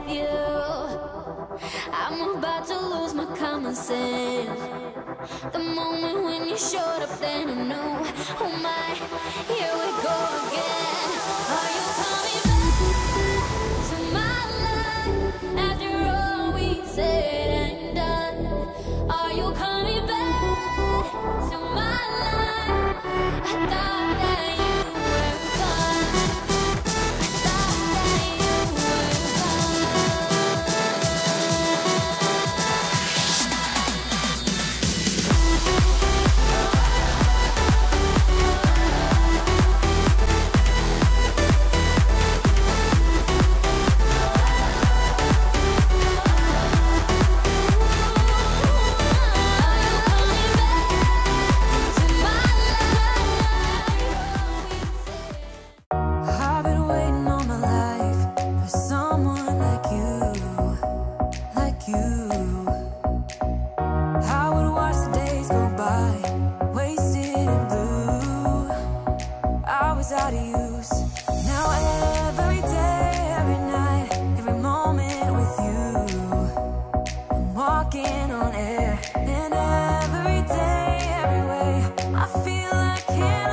you. I'm about to lose my common sense. The moment when you showed up, then I knew, oh my, here we go again. Are you coming back to my life after all we said and done? Are you coming back to my life? I thought that you were gone. I thought that you were I've been waiting all my life for someone like you, like you. I would watch the days go by, wasted in blue. I was out of use. Now every day, every night, every moment with you, I'm walking on air. And every day, every way, I feel I can't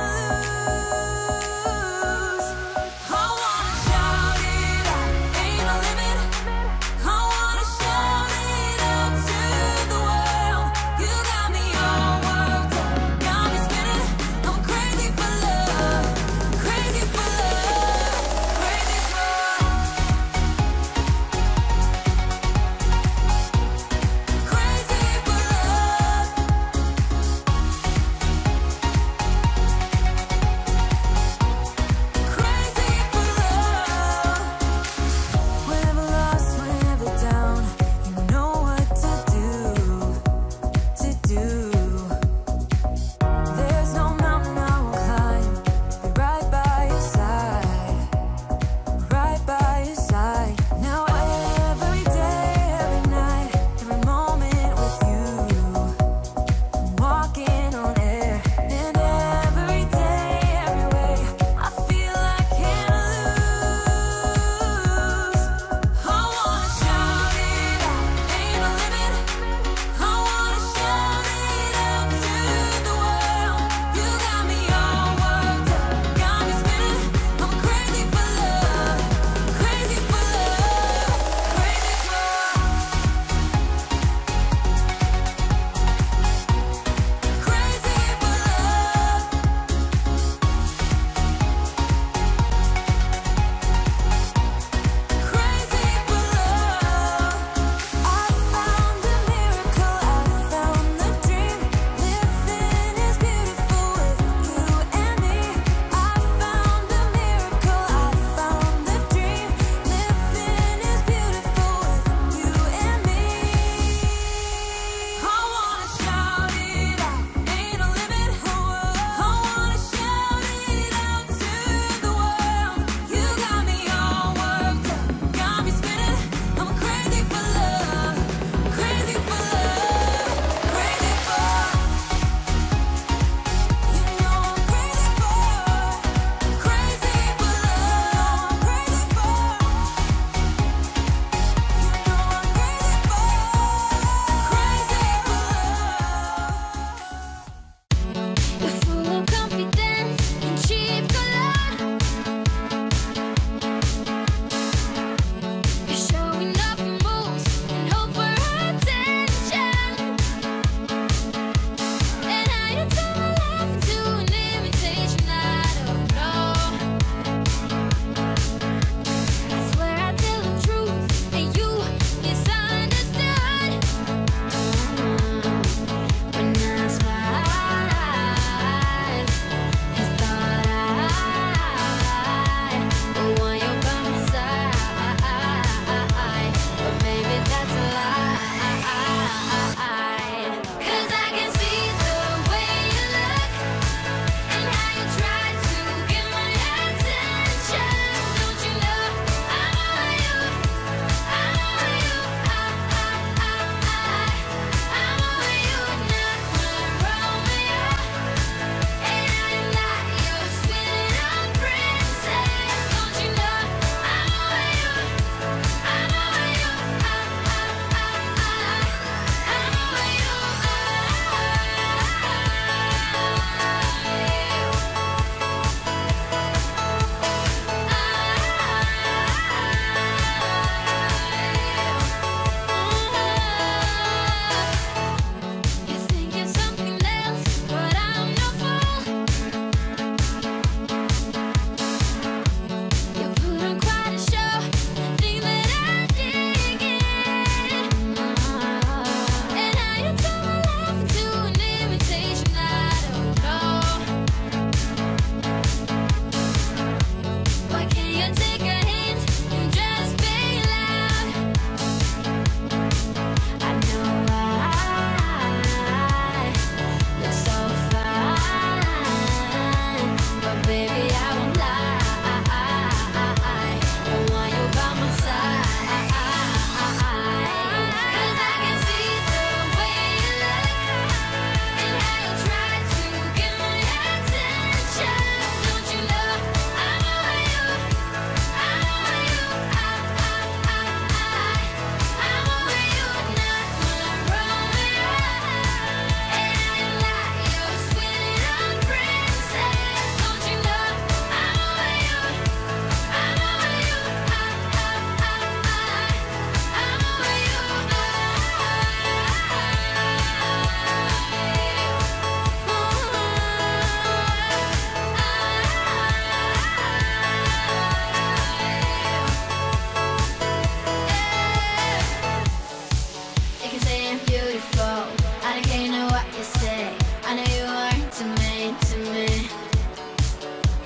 lose. I wanna shout it out, ain't no limit. I wanna shout it out to the world. You got me all worked up, got me spinning. I'm crazy for love, crazy for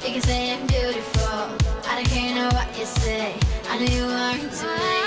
You can say I'm beautiful. I don't care know what you say. I know you are into me.